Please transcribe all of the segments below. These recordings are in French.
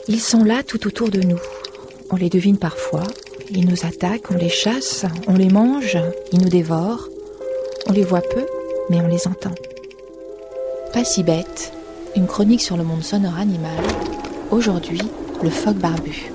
Ils sont là tout autour de nous. On les devine parfois. Ils nous attaquent, on les chasse, on les mange, ils nous dévorent. On les voit peu, mais on les entend. Pas si bête, une chronique sur le monde sonore animal. Aujourd'hui, le phoque barbu.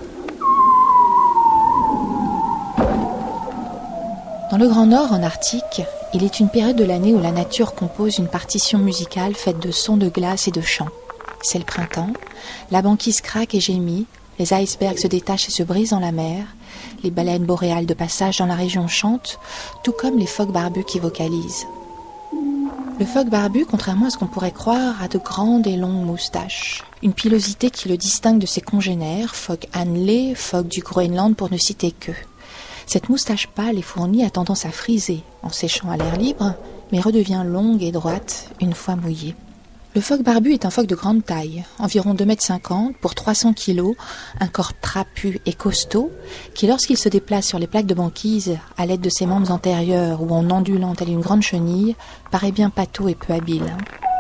Dans le Grand Nord, en Arctique, il est une période de l'année où la nature compose une partition musicale faite de sons de glace et de chants. C'est le printemps, la banquise craque et gémit, les icebergs se détachent et se brisent dans la mer, les baleines boréales de passage dans la région chantent, tout comme les phoques barbus qui vocalisent. Le phoque barbu, contrairement à ce qu'on pourrait croire, a de grandes et longues moustaches. Une pilosité qui le distingue de ses congénères, phoque Hanley, phoque du Groenland pour ne citer qu'eux. Cette moustache pâle et fournie a tendance à friser en séchant à l'air libre, mais redevient longue et droite une fois mouillée. Le phoque barbu est un phoque de grande taille, environ 2,50 m pour 300 kg, un corps trapu et costaud, qui lorsqu'il se déplace sur les plaques de banquise, à l'aide de ses membres antérieurs ou en ondulant telle une grande chenille, paraît bien pâteau et peu habile.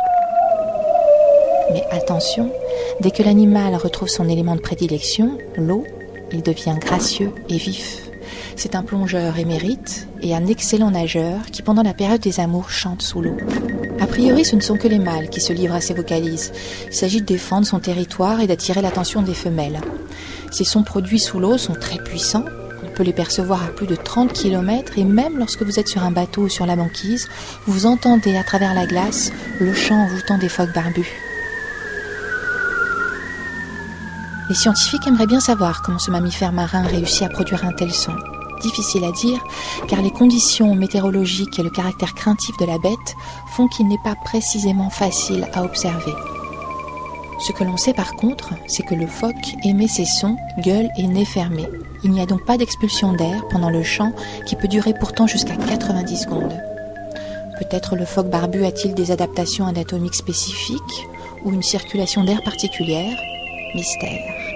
Mais attention, dès que l'animal retrouve son élément de prédilection, l'eau, il devient gracieux et vif. C'est un plongeur émérite et un excellent nageur qui, pendant la période des amours, chante sous l'eau. A priori, ce ne sont que les mâles qui se livrent à ces vocalises. Il s'agit de défendre son territoire et d'attirer l'attention des femelles. Ces sons produits sous l'eau sont très puissants. On peut les percevoir à plus de 30 km et même lorsque vous êtes sur un bateau ou sur la banquise, vous entendez à travers la glace le chant envoûtant des phoques barbus. Les scientifiques aimeraient bien savoir comment ce mammifère marin réussit à produire un tel son. Difficile à dire, car les conditions météorologiques et le caractère craintif de la bête font qu'il n'est pas précisément facile à observer. Ce que l'on sait par contre, c'est que le phoque émet ses sons, gueule et nez fermé. Il n'y a donc pas d'expulsion d'air pendant le chant qui peut durer pourtant jusqu'à 90 secondes. Peut-être le phoque barbu a-t-il des adaptations anatomiques spécifiques ou une circulation d'air particulière? Mystère.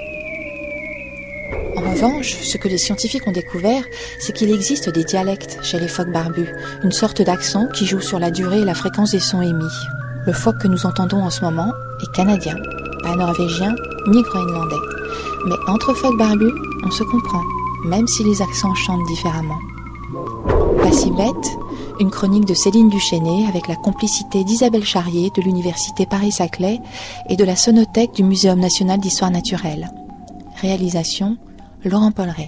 En revanche, ce que les scientifiques ont découvert, c'est qu'il existe des dialectes chez les phoques barbus, une sorte d'accent qui joue sur la durée et la fréquence des sons émis. Le phoque que nous entendons en ce moment est canadien, pas norvégien ni groenlandais. Mais entre phoques barbus, on se comprend, même si les accents chantent différemment. Pas si bête, une chronique de Céline Duchesnay avec la complicité d'Isabelle Charrier de l'Université Paris-Saclay et de la Sonothèque du Muséum national d'histoire naturelle. Réalisation Laurent Polleret.